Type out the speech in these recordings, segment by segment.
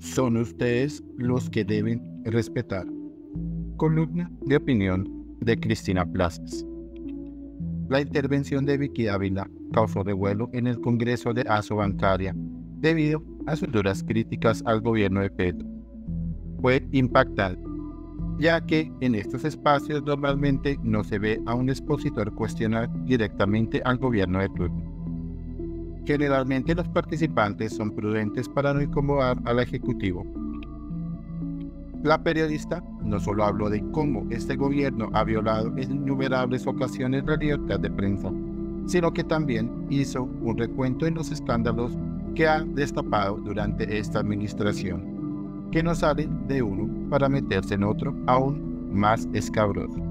son ustedes los que deben respetar. Columna de opinión de Cristina Plazas. La intervención de Vicky Dávila causó revuelo en el Congreso de Asobancaria debido a sus duras críticas al gobierno de Petro. Fue impactante, ya que en estos espacios normalmente no se ve a un expositor cuestionar directamente al gobierno de turno. Generalmente los participantes son prudentes para no incomodar al Ejecutivo. La periodista no solo habló de cómo este gobierno ha violado en innumerables ocasiones la libertad de prensa, sino que también hizo un recuento en los escándalos que ha destapado durante esta administración, que no salen de uno para meterse en otro aún más escabroso.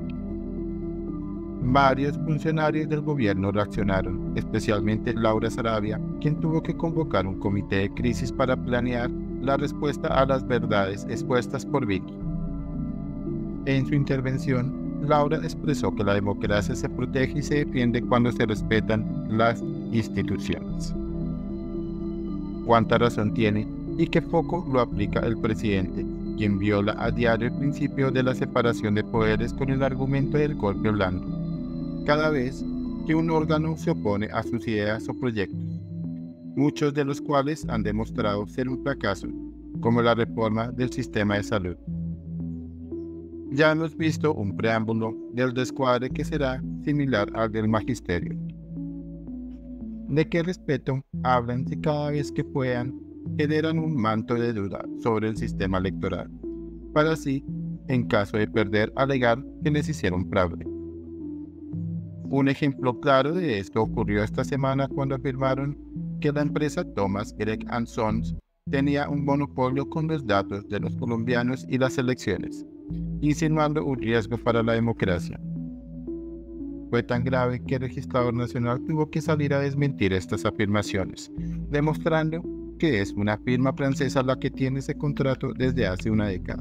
Varios funcionarios del gobierno reaccionaron, especialmente Laura Sarabia, quien tuvo que convocar un comité de crisis para planear la respuesta a las verdades expuestas por Vicky. En su intervención, Laura expresó que la democracia se protege y se defiende cuando se respetan las instituciones. ¿Cuánta razón tiene y qué poco lo aplica el presidente, quien viola a diario el principio de la separación de poderes con el argumento del golpe blando, cada vez que un órgano se opone a sus ideas o proyectos, muchos de los cuales han demostrado ser un fracaso, como la reforma del sistema de salud? Ya hemos visto un preámbulo del descuadre que será similar al del magisterio. ¿De qué respeto hablan si cada vez que puedan generan un manto de duda sobre el sistema electoral, para así, en caso de perder, alegar que les hicieron fraude? Un ejemplo claro de esto ocurrió esta semana cuando afirmaron que la empresa Thomas Gregg & Sons tenía un monopolio con los datos de los colombianos y las elecciones, insinuando un riesgo para la democracia. Fue tan grave que el registrador nacional tuvo que salir a desmentir estas afirmaciones, demostrando que es una firma francesa la que tiene ese contrato desde hace una década.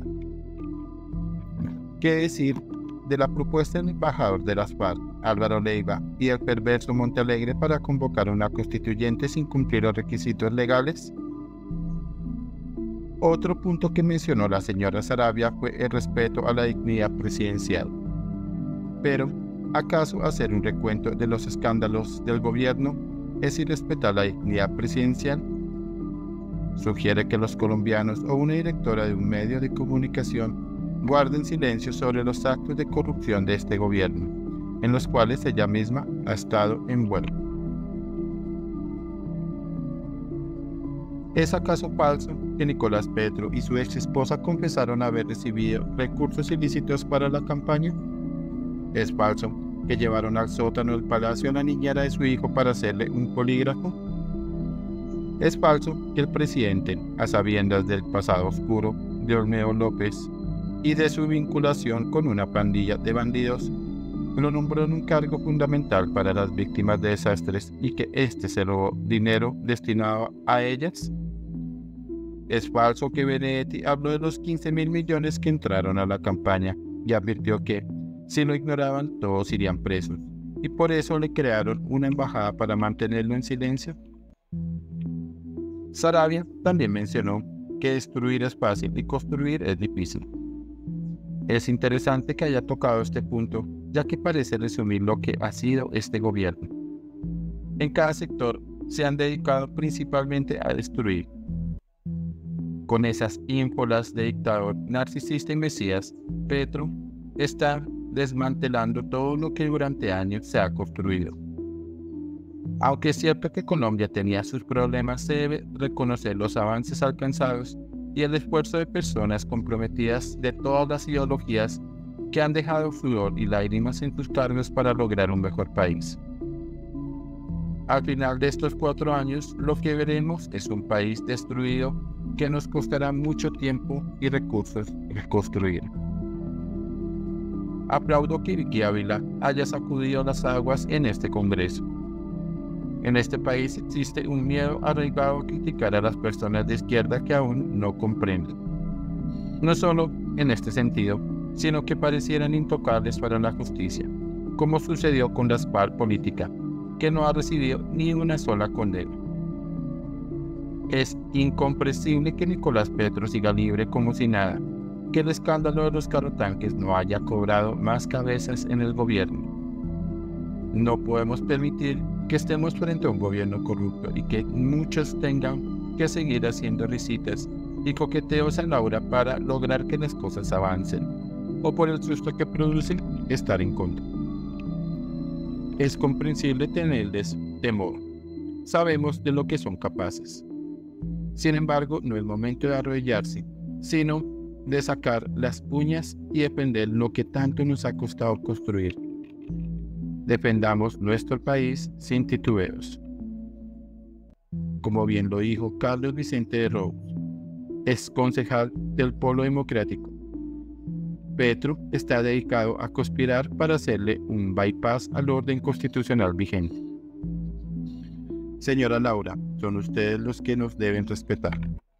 ¿Qué decir de la propuesta del embajador de las FARC, Álvaro Leiva, y el perverso Montealegre para convocar una constituyente sin cumplir los requisitos legales? Otro punto que mencionó la señora Sarabia fue el respeto a la dignidad presidencial. Pero, ¿acaso hacer un recuento de los escándalos del gobierno es irrespetar la dignidad presidencial? Sugiere que los colombianos o una directora de un medio de comunicación guarden silencio sobre los actos de corrupción de este gobierno, en los cuales ella misma ha estado envuelta. ¿Es acaso falso que Nicolás Petro y su ex esposa confesaron haber recibido recursos ilícitos para la campaña? ¿Es falso que llevaron al sótano del palacio a la niñera de su hijo para hacerle un polígrafo? ¿Es falso que el presidente, a sabiendas del pasado oscuro de Olmedo López y de su vinculación con una pandilla de bandidos, lo nombró en un cargo fundamental para las víctimas de desastres y que éste se robó dinero destinado a ellas? ¿Es falso que Benedetti habló de los 15.000 millones que entraron a la campaña y advirtió que, si lo ignoraban, todos irían presos, y por eso le crearon una embajada para mantenerlo en silencio? Sarabia también mencionó que destruir es fácil y construir es difícil. Es interesante que haya tocado este punto, ya que parece resumir lo que ha sido este gobierno. En cada sector se han dedicado principalmente a destruir. Con esas ínfolas de dictador narcisista y mesías, Petro está desmantelando todo lo que durante años se ha construido. Aunque es cierto que Colombia tenía sus problemas, se debe reconocer los avances alcanzados y el esfuerzo de personas comprometidas de todas las ideologías que han dejado sudor y lágrimas en sus cargos para lograr un mejor país. Al final de estos 4 años, lo que veremos es un país destruido que nos costará mucho tiempo y recursos reconstruir. Aplaudo que Vicky Dávila haya sacudido las aguas en este Congreso. En este país existe un miedo arraigado a criticar a las personas de izquierda que aún no comprenden. No solo en este sentido, sino que parecieran intocables para la justicia, como sucedió con la SPAR política, que no ha recibido ni una sola condena. Es incomprensible que Nicolás Petro siga libre como si nada, que el escándalo de los carrotanques no haya cobrado más cabezas en el gobierno. No podemos permitir que estemos frente a un gobierno corrupto y que muchos tengan que seguir haciendo risitas y coqueteos a Laura para lograr que las cosas avancen, o por el susto que produce estar en contra. Es comprensible tenerles temor. Sabemos de lo que son capaces. Sin embargo, no es momento de arrodillarse, sino de sacar las uñas y defender lo que tanto nos ha costado construir. Defendamos nuestro país sin titubeos. Como bien lo dijo Carlos Vicente de Rous, ex concejal del Polo Democrático, Petro está dedicado a conspirar para hacerle un bypass al orden constitucional vigente. Señora Laura, son ustedes los que nos deben respetar.